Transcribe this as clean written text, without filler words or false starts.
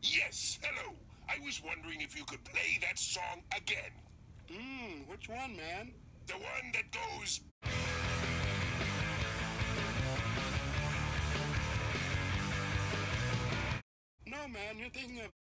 Yes, hello. I was wondering if you could play that song again. Which one, man? The one that goes... No, man, you're thinking of